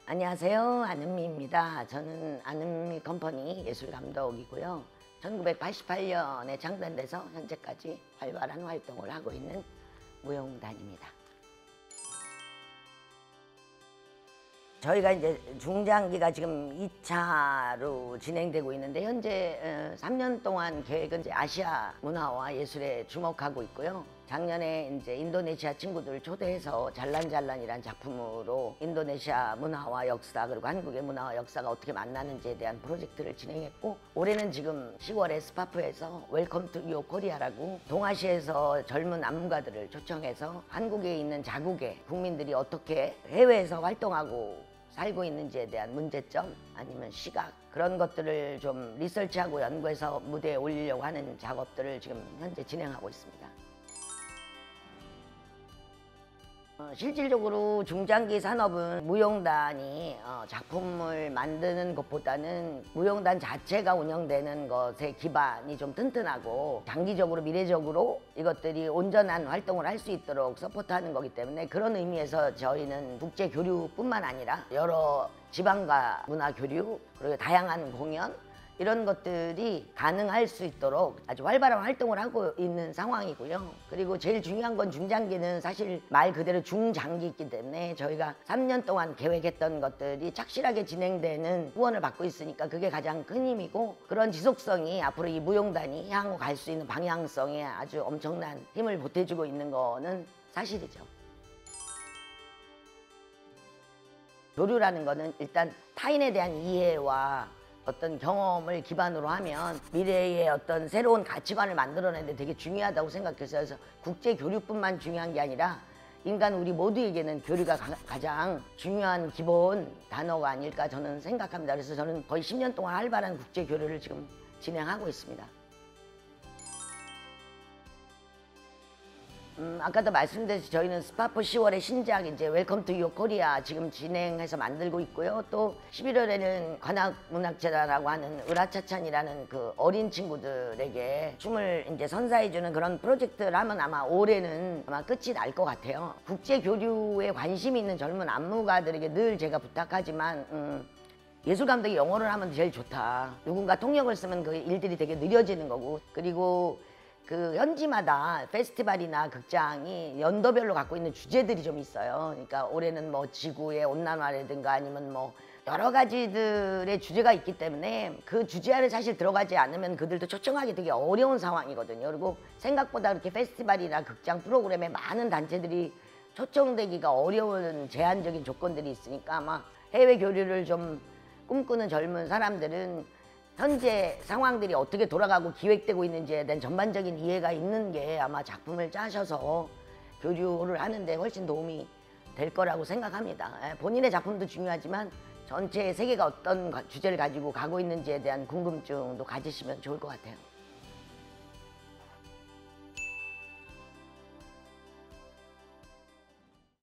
안녕하세요. 안은미입니다. 저는 안은미 컴퍼니 예술감독이고요. 1988년에 창단돼서 현재까지 활발한 활동을 하고 있는 무용단입니다. 저희가 이제 중장기가 지금 2차로 진행되고 있는데 현재 3년 동안 계획은 이제 아시아 문화와 예술에 주목하고 있고요. 작년에 이제 인도네시아 친구들 초대해서 잘란잘란이란 작품으로 인도네시아 문화와 역사 그리고 한국의 문화와 역사가 어떻게 만나는지에 대한 프로젝트를 진행했고, 올해는 지금 10월에 스파프에서 웰컴 투 유어 코리아라고 동아시아에서 젊은 안무가들을 초청해서 한국에 있는 자국의 국민들이 어떻게 해외에서 활동하고 살고 있는지에 대한 문제점 아니면 시각 그런 것들을 좀 리서치하고 연구해서 무대에 올리려고 하는 작업들을 지금 현재 진행하고 있습니다. 실질적으로 중장기 산업은 무용단이 작품을 만드는 것보다는 무용단 자체가 운영되는 것의 기반이 좀 튼튼하고 장기적으로 미래적으로 이것들이 온전한 활동을 할 수 있도록 서포트하는 거기 때문에, 그런 의미에서 저희는 국제 교류뿐만 아니라 여러 지방과 문화 교류 그리고 다양한 공연 이런 것들이 가능할 수 있도록 아주 활발한 활동을 하고 있는 상황이고요. 그리고 제일 중요한 건 중장기는 사실 말 그대로 중장기이기 때문에 저희가 3년 동안 계획했던 것들이 착실하게 진행되는 후원을 받고 있으니까 그게 가장 큰 힘이고, 그런 지속성이 앞으로 이 무용단이 향후 갈 수 있는 방향성에 아주 엄청난 힘을 보태주고 있는 거는 사실이죠. 교류라는 거는 일단 타인에 대한 이해와 어떤 경험을 기반으로 하면 미래의 어떤 새로운 가치관을 만들어내는데 되게 중요하다고 생각해서, 그래서 국제 교류뿐만 중요한 게 아니라 인간 우리 모두에게는 교류가 가장 중요한 기본 단어가 아닐까 저는 생각합니다. 그래서 저는 거의 10년 동안 활발한 국제 교류를 지금 진행하고 있습니다. 아까도 말씀드렸듯이 저희는 스파프 10월에 신작 이제 웰컴 투 유어 코리아 지금 진행해서 만들고 있고요. 또 11월에는 관악문학재단이라고 하는 으라차찬이라는 그 어린 친구들에게 춤을 이제 선사해주는 그런 프로젝트를 하면 아마 올해는 아마 끝이 날 것 같아요. 국제 교류에 관심 있는 젊은 안무가들에게 늘 제가 부탁하지만 예술 감독이 영어를 하면 제일 좋다. 누군가 통역을 쓰면 그 일들이 되게 느려지는 거고, 그리고 그 현지마다 페스티벌이나 극장이 연도별로 갖고 있는 주제들이 좀 있어요. 그러니까 올해는 뭐 지구의 온난화라든가 아니면 뭐 여러 가지들의 주제가 있기 때문에 그 주제 안에 사실 들어가지 않으면 그들도 초청하기 되게 어려운 상황이거든요. 그리고 생각보다 그렇게 페스티벌이나 극장 프로그램에 많은 단체들이 초청되기가 어려운 제한적인 조건들이 있으니까 아마 해외 교류를 좀 꿈꾸는 젊은 사람들은 현재 상황들이 어떻게 돌아가고 기획되고 있는지에 대한 전반적인 이해가 있는 게 아마 작품을 짜셔서 교류를 하는데 훨씬 도움이 될 거라고 생각합니다. 본인의 작품도 중요하지만 전체 세계가 어떤 주제를 가지고 가고 있는지에 대한 궁금증도 가지시면 좋을 것 같아요.